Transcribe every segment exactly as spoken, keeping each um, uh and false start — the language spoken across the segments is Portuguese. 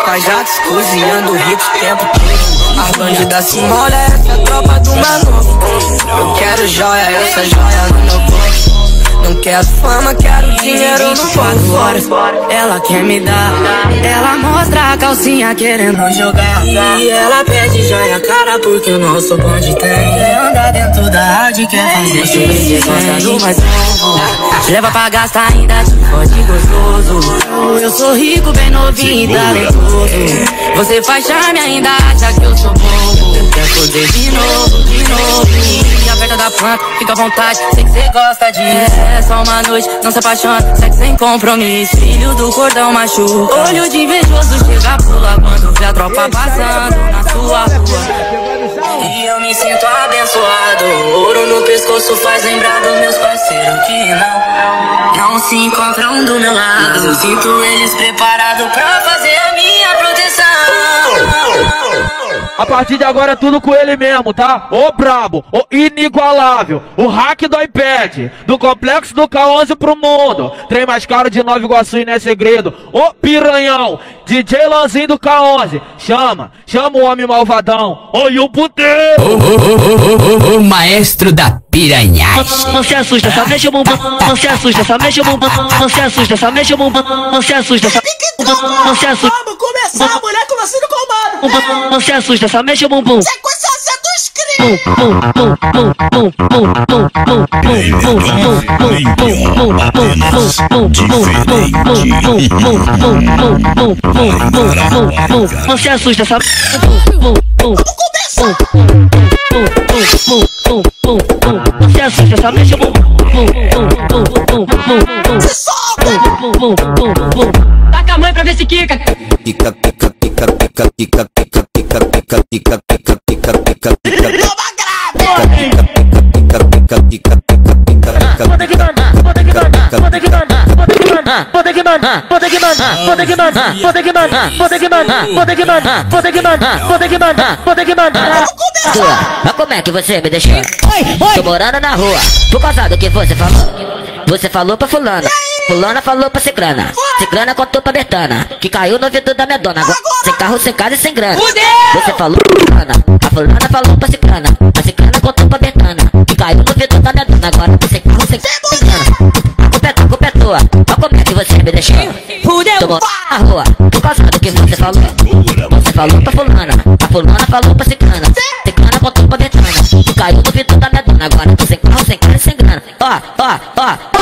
Lava-jatos cozinhando hits o tempo todo. As bandidas se molham, essa é a tropa do mano. Eu quero joia, essa joia no meu bolso. Não quero fama, quero dinheiro no bolso. Ela quer me dar, ela mostra a calcinha querendo jogar. E ela pede joia cara porque o nosso bonde tem. Anda dentro da rádio, quer fazer subir, gosta do mais novo. Leva pra gastar ainda te fode gostoso. Eu sou rico, bem novinho e talentoso. Você faz charme ainda acha que eu sou bobo. Quer foder de novo, de novo. Me aperta da planta, fica à vontade. Sei que cê gosta disso. É só uma noite, não se apaixona. Sexo sem compromisso, filho do cordão machuca. Olho de invejoso chega pula quando vê a tropa passando na sua rua. E eu me sinto abençoado. Ouro no pescoço faz lembrar dos meus parceiros que não, não se encontram do meu lado. Sinto eles preparados pra fazer a minha proteção. A partir de agora é tudo com ele mesmo, tá? O brabo, o inigualável, o hack do iPad, do complexo do K onze pro mundo. Trem mais caro de Nova Iguaçu e não é segredo. O piranhão, D J Lanzinho do K onze. Chama, chama o homem malvadão. Oi, o puteiro. O, o, o, o, o maestro da piranhagem. Não se assusta, só mexe o bumbum. Não se assusta, só mexe o bumbum. Não se assusta, só mexe o bumbum. Não se assusta, só não se assusta. Vamos começar, mulher com vacilo comando. Não se assusta, só mexe o bumbum. Sequência dos crimes. Não se assusta, só Vamos começar. não se assusta, só mexe o bumbum. Se solta. Taca a mãe pra ver se quica. Pica, pica, pica, pica, pica, pica, pica, pica, pica, pica, pica, pica, pica. Toma grave. Pica, pica, pica, pica, pica, pica. Bota que mandar, bota que mandar, bota que mandar, bota que mandar, bota que mandar, bota que mandar, bota que mandar, bota que mandar, bota que mandar, bota que mandar, bota que mandar, bota que mandar. Mas como é que você me deixou? Tô morando na rua, por causa do que você falou. Você falou pra fulana, fulana falou pra cicrana, cicrana contou pra Bertana, que caiu no vidro da minha dona. Agora sem carro, sem casa e sem grana. Você falou pra fulana, a fulana falou pra cicrana, a cicrana contou pra Bertana, que caiu no vidro da minha dona. Agora sem carro, sem casa e sem grana. A culpa é tua, a culpa é tua. Mas como é que você me deixou? Tô morando na rua, por causa do que você falou. Você falou pra fulana, a fulana falou pra cicrana, cicrana contou pra Bertana, que caiu no vidro da minha dona. Agora tô sem carro, sem casa e sem grana. Ó, ó, ó.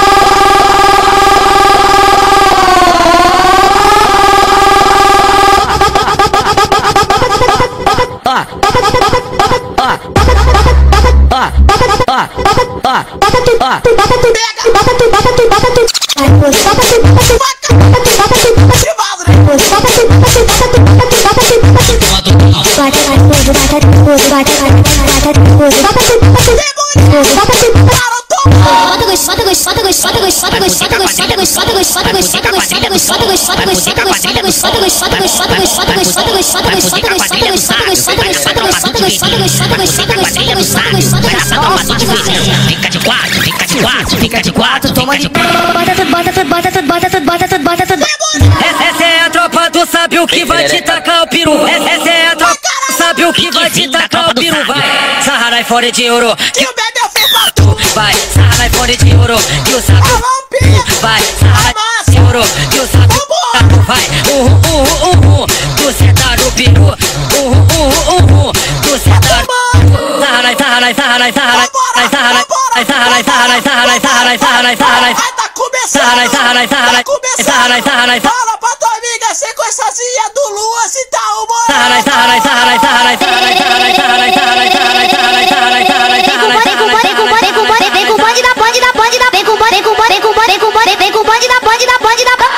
Fica de quatro, fica de quatro, fica de quatro, toma de quatro. Bota tudo, bota tudo, bota tudo, bota tudo, bota tudo, bota tudo. Essa é a tropa do sabe o que vai te tacar o peru. Essa é a tropa do sabe o que vai te tacar o peru. Vai, sarra fora de ouro. Que o bebê foi pra tu. Vai, sarra fora de ouro. Que o sabe vai, sarra de ouro. Que o sabe vai. Uhum, uhum, uhum. Tu senta no peru. Uhum, uhum, uhum. Tu senta no sarra, sarra, sarra, sarra. Sarra, sarra, sarra, sarra, sarra, sarra, sarra, sarra. Vai tá começando. Sarra, sarra, sarra. Tá começando. Sarra, sarra, Fala pra tua amiga, sequenciazinha do Lua, se tá humorando. sarra, sarra, sarra, sarra, sarra, sarra, sarra, sarra, sarra, sarra, sarra, sarra, sarra. Vem com o bonde, vem com o bonde, vem com o bonde da bonde da bonde da, vem com o bonde, vem com o bonde, vem com o bonde, vem com o bonde, vem com o bonde da bonde da bonde da.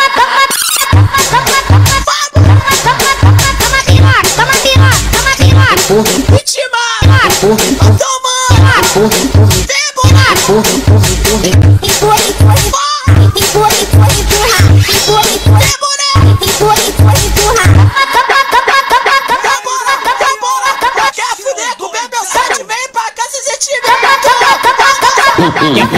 Toma piroca, toma piroca, toma piroca. Vitimar. Tomando. Vem bolar. Empurra, empurra, empurra, empurra, empurra, empurra, empurra, empurra, empurra, empurra. Quer fuder com o bebê sete, vem pra cá se sentir bem.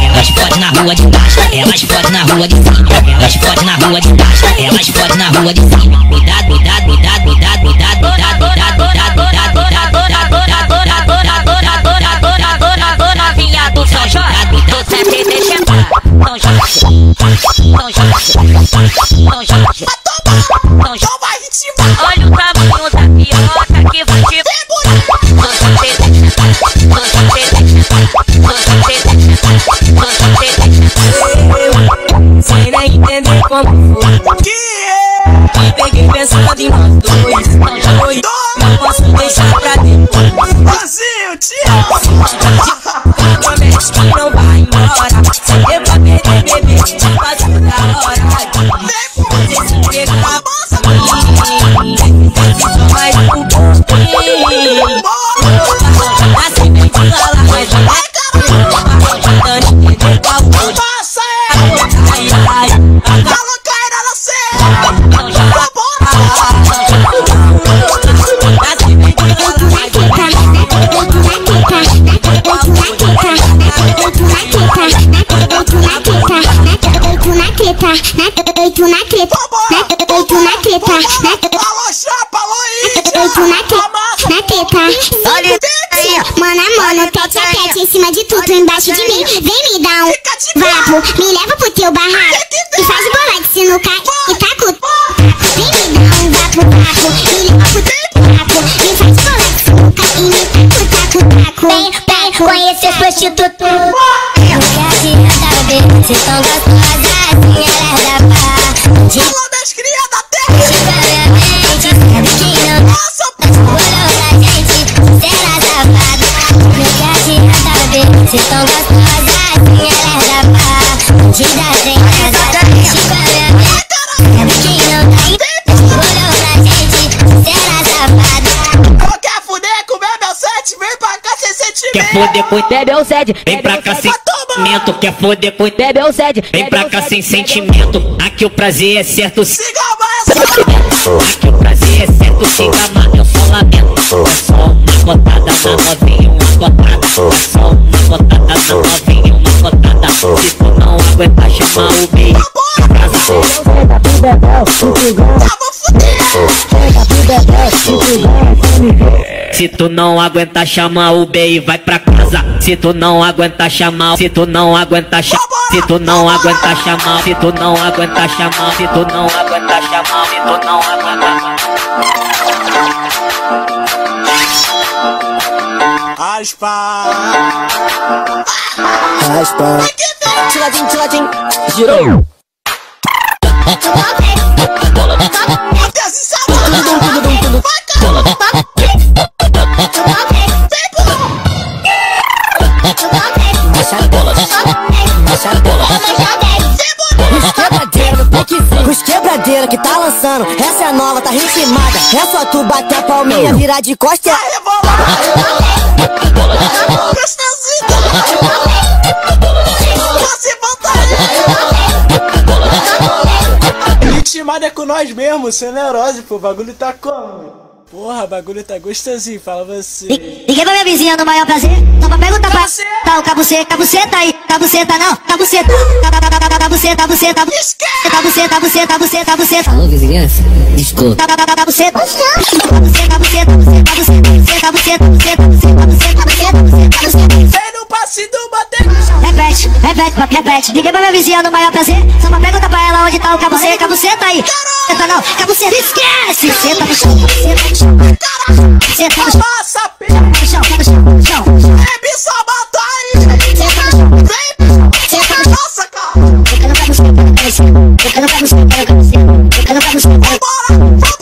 elas fodem na rua de baixo, elas fodem na rua de cima, elas fodem na rua de baixo, elas fodem na rua de cima. Cuidado, cuidado, cuidado, cuidado, cuidado, cuidado, cuidado, cuidado, cuidado, cuidado, cuidado, cuidado, cuidado, cuidado, novinha do São Jorge, você me deixa São Jorge, São Jorge, São Jorge, São Jorge. Olha o tamanho da piroca que vai te sem nem entender como foi que eu peguei pensando em nós dois. Dois, não posso deixar pra depois. Brasil, te amo. Promete que não vai embora. Se eu pra perder, bebê, te faço da hora. Você se entrega na bolsa, só mais um pouquinho. Assim vem de lá, mas não é garoto. Dando entender qual foi. Passa Ai, ai, aí. Alô, Caíra, não sei. Tá Oito na treta, oito na treta, alô, chapa, alô, oito na treta, na treta. Olha aí, mano a mano, tete a tete em cima de tudo, embaixo de mim. Vem me dar um vapo, me leva pro teu barraco e faz bola de sinuca e taco. Vem me dar um vapo, vapo, me leva pro teu barraco e faz bola de sinuca e me taco, taco, taco. conhecer as prostitutas. Não adianta ver, se tão gostosas assim elas dá pra. Alô, minhas crias da terra. Seguramente, sabe que não dá. Olhou pra gente, será safado. Não adianta ver, se tão gostosas assim elas dá pra. Bandida sem casa, seguramente, sabe que não dá. Olhou pra gente, será safado. Quer fuder, comer meu sete, vem pra cá sem sentimento. Quer foder com Bebe ou sede? vem pra cá sem sentimento. Quer foder com Bebe ou sede? vem pra cá sem sentimento. Aqui o prazer é certo. Siga mais. Aqui o prazer é certo. Siga mais, eu só lamento. É só uma botada na novinha, uma botada. É só uma botada na novinha, uma botada. Se tu não aguentar chamar o beijo, se tu não aguentar chamar o B e vai pra casa. Se tu não aguentar chamar, se tu não aguentar chamar, se tu não aguentar chamar, se tu não aguentar chamar, se tu não aguentar chamar, se tu não aguentar. Aspa. Aspa. Tiladinho, tiladinho. Girou. Os quebradeira que tá lançando, essa é a nova, tá ritmada. É só tu bater a palminha, virar de costa e Ritmada é com nós mesmo, sem neurose, pô. O bagulho tá como? Porra, o bagulho tá gostosinho, fala você. Liguei pra minha vizinha no maior prazer. Só pra perguntar pra tá o cabuceta, cabuceta aí. Cabuceta não, cabuceta. Cabuceta, cabuceta, cabuceta, cabuceta, cabuceta, cabuceta, cabuceta. Alô, vizinhança? Desculpa. Cabuceta, cabuceta, cabuceta, cabuceta, cabuceta, cabuceta, cabuceta, cabuceta. Vem no passe do bater. Repete, repete, papo, repete. Liguei pra minha vizinha no maior prazer. Só pra perguntar pra ela onde tá o cabuceta, cabuceta aí. Cabuceta não, cabuceta, esquece. Senta no chão, senta no chão. Senta no chão. Passa, Senta no chão, senta no chão, chão. bebe só bata aí. Vem, senta no nossa, cara. Eu não quero você, eu não quero você. Eu não quero você, eu não quero você. Eu não quero você.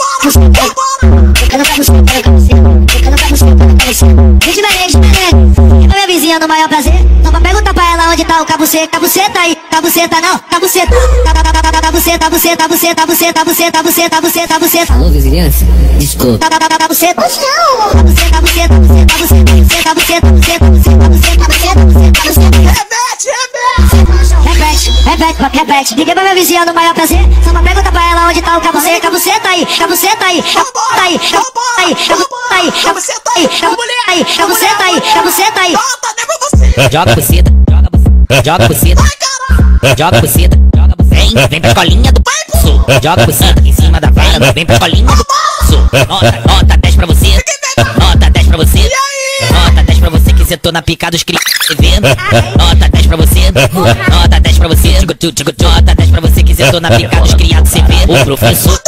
Eu não quero você, eu não quero você. Eu não quero você, eu não quero você. Gente diferente, diferente. Liguei pra minha vizinha no maior prazer. Só pra perguntar pra ela onde tá o cabuceta, cabuceta aí. Cabuceta não, cabuceta. Cabuceta, cabuceta, cabuceta, cabuceta, cabuceta, cabuceta, cabuceta, cabuceta. Alô, vizinhança? Desculpa. Cabuceta, cabuceta, cabuceta, cabuceta, cabuceta, cabuceta, cabuceta, cabuceta, cabuceta. Repete, repete. Repete, repete, papo, repete. Liguei pra minha vizinha no maior prazer. Só pra perguntar pra ela onde tá o cabuceta, cabuceta aí. Cabuceta aí, cabuceta aí, cabuceta aí, cabuceta aí, cabuceta aí, cabuceta aí, cabuceta aí, cabuceta aí. Joga buceta, joga buceta, joga buceta, joga buceta, joga buceta. Vem, vem pra colinha do sul. Joga buceta em cima da vara, vem pra colinha do sul. Nota, nota dez pra você, nota dez pra você, nota dez pra você que cê tô na pica dos cri vendo. Nota dez pra você, nota dez pra você, nota dez pra você que cê tô na pica dos criados cê vê. O professor,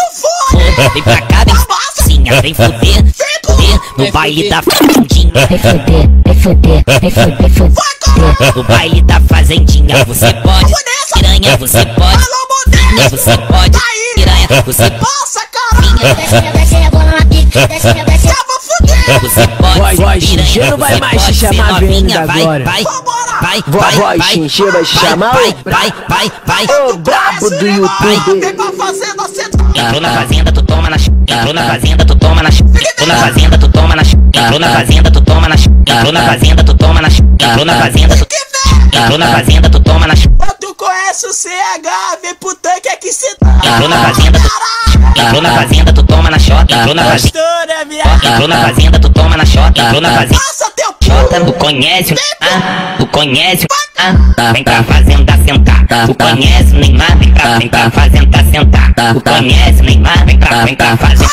vem pra cá, vem sim, vem fuder, fuder no baile da fazendinha. Vem fuder, vem fuder, vem fuder, vem fuder. No baile da fazendinha você pode, piranha você pode, piranha você pode, piranha você Passa, cara. Desce, desce, rebola na pica, desce, desce. Já vou fuder. você pode, Voz, voz, piranha Xinxê não vai você mais te pode ser chamar novinha, venda vai, agora. vai, vai, Voz, vai, voz, vai, Xinxê vai te chamar, vai, ô vai, vai, vai, Ô brabo do YouTube. Vem pra fazenda, cê entrou na fazenda, tu toma na ch... Entrou na fazenda, tu toma na ch... Entrou na fazenda, tu toma na ch... Entrou na fazenda, tu toma na ch... Entrou na fazenda, tu toma na ch... Entrou na fazenda, tu... Entrou na fazenda, tu toma na ch... Tu conhece o C H, vem pro tanque aqui cê tá. Entrou na fazenda, tu... Entrou na fazenda, tu toma na shot. Entrou na fazenda, História, minha. entrou na fazenda, tu toma na shot. Entrou na fazenda, Passa teu shot. Tu conhece o... Ah, tu conhece o... Ah, vem pra fazenda sentar. Tu conhece o Neymar, vem pra, vem pra fazenda sentar. Tu conhece o Neymar, vem pra, vem pra fazenda.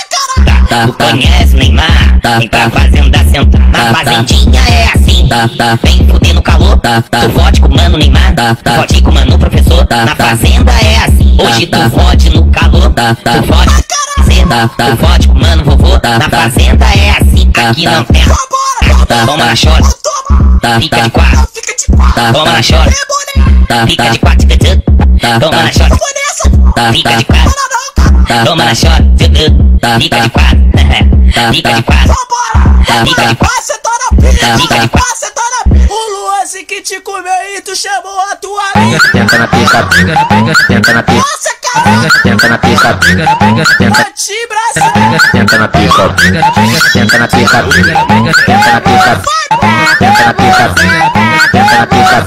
Tu conhece o Neymar, vem pra fazenda sentar. Na fazendinha é assim, vem fuder no calor. Tu fode com o mano Neymar, tu fode com o mano professor. Na fazenda é assim, hoje tu fode no calor. Tu fode fazenda, tu fode com o mano vovô. Na fazenda é assim, aqui não tem. Toma na shot. tá, fica de quatro, tá, toma na chora, tá, fica de quatro, tá, toma na chora, tá, fica de quatro, tá, toma na chora, tá, fica de quatro, tá, fica de quatro, tá, fica de quatro, tá, fica de quatro. O Luanzi que te comeu e tu chamou a tua linha. Tenta na pica, tenta na pica, tenta na pica, tenta tenta na pica, tenta na pica, tenta na pica, tenta na pica, tenta na pica, tenta na pica,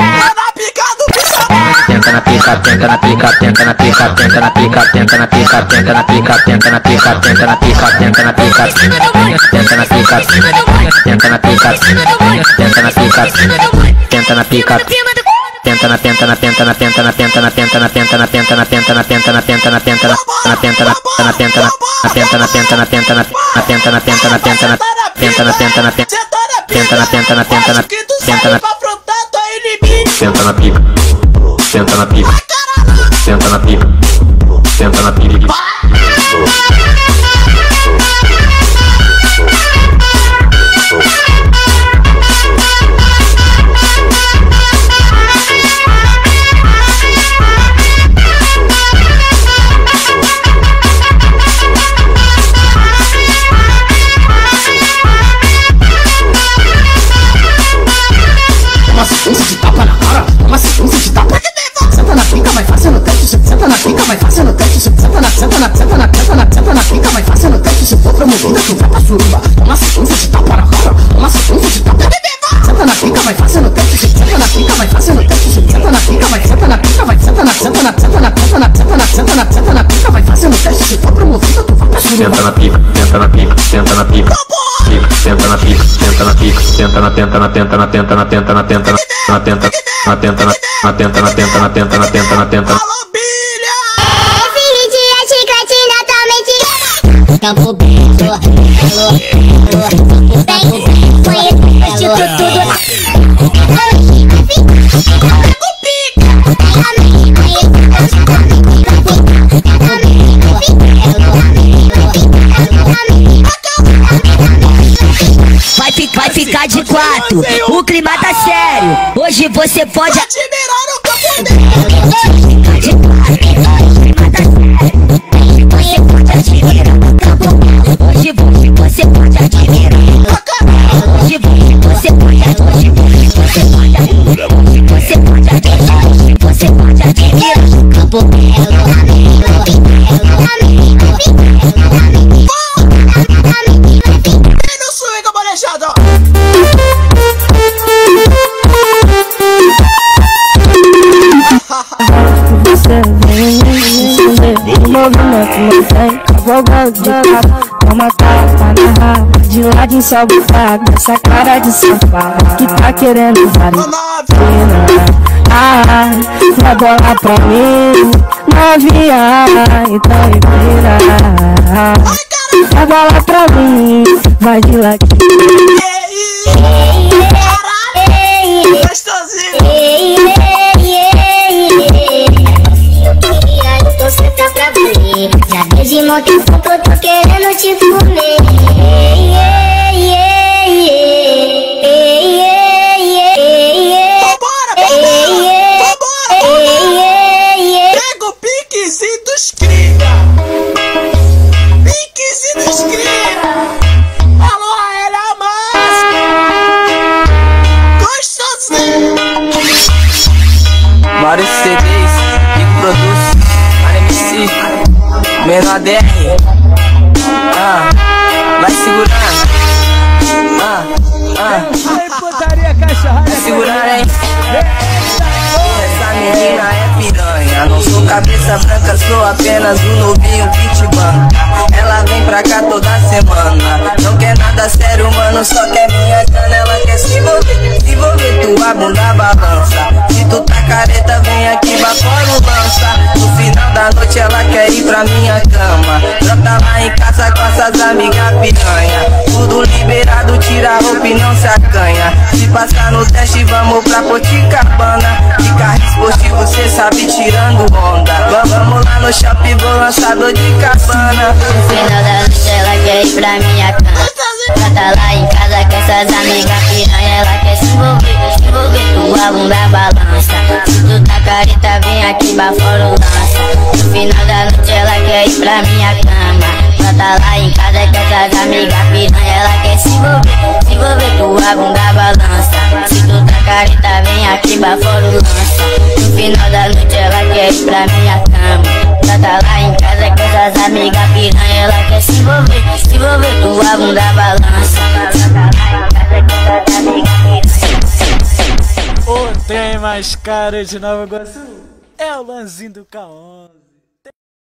tenta na pica, tenta na pica, tenta na pica, tenta na pica, tenta na pica, tenta na pica, tenta na pica, tenta na pica, tenta na pica, tenta na pica, tenta na pica, tenta na pica, tenta na pica, tenta na tenta na tenta na tenta na tenta na tenta na tenta na tenta na tenta na tenta na tenta na tenta na tenta na na tenta na tenta na tenta na tenta na tenta na tenta na tenta na tenta na tenta na tenta na tenta na tenta na tenta na tenta na pica, senta na pica, senta na pica, senta na pica. Uma sequência de tapa na cara, uma sequência de tapa. Senta na pica, vai fazendo teste. Senta na pica, vai fazendo teste. Senta na, senta na, senta na, senta na, senta na pica, vai fazendo teste. Se for promovida, tu vai pra suruba. Uma sequência de tapa na cara, uma sequência de tapa. Senta na pica, vai fazendo teste. Senta na pica, vai fazendo teste. Senta na pica, vai, senta na pica, vai, senta na, senta na, senta na, senta na, senta na, senta na, senta na pica, vai fazendo teste. Se for promovida, tu vai pra suruba. Senta na pica, senta na pica, senta na pica, senta na pica, senta na pica, senta na tenta na tenta na tenta na tenta na tenta na tenta na tenta na tenta na tenta na tenta na tenta na tenta. Filho de chiclete totalmente Campo Bento, conheço tudo. Vai, fi, vai ficar de quatro, o clima tá sério. Hoje você pode admirar o campo dentro. Vai ficar de quatro, o clima tá sério. Você pode admirar o campo. Hoje você pode admirar. Hoje você pode admirar. Hoje você pode admirar. Hoje você pode admirar. Hoje você pode admirar o campo belo. Você vem me esconder o movimento não tem abogado de cara. Toma tapa na raba, de ladinho só bufado. Essa cara de safado que tá querendo variar. Ah, vai bola pra mim, novinha, então vira. Vai bola pra mim, vai de ladinho. Já desde muito tempo eu tô querendo te comer. Pega o piquezinho dos cria. Piquezinho dos cria. Alô, ela mais gostosinho. Vários C Ds que produz M C Menor D R. Ah, vai segurando. Ah, ah. Vai segurando, hein? Essa menina é piranha. Não sou cabeça branca, sou apenas um novinho pitibanga. Ela vem pra cá toda semana. Não quer nada sério, mano, só quer minha cana. Ela quer se envolver, se envolver, tua bunda balança. Se tu tá careta, vem aqui, vapora o lança. No final da noite ela quer ir pra minha cama. Brota lá em casa com essas amigas piranha. Tudo liberado, tira a roupa e não se acanha. Se passar no teste, vamos pra Copacabana. De carro esportivo, cê sabe, tirando onda. Vamos lá no shopping, vou lançador de cabana. No final da noite ela quer ir pra minha cama. Brota lá em casa com essas amigas piranha, ela quer se envolver, se envolver, tua bunda balança. Se tu tá careta, vem aqui pra fora o lança. No final da noite ela quer ir pra minha cama. Ela tá lá em casa com essas amigas piranha, ela quer se envolver, se envolver, tua bunda balança. Se tu tá careta, vem aqui pra fora o lança. No final da noite ela quer ir pra minha cama. Ela tá lá em casa com essas amigas piranha, ela quer se envolver, se envolver, tua bunda balança. O trem mais caro de Nova Iguaçu é o Lanzinho do K onze.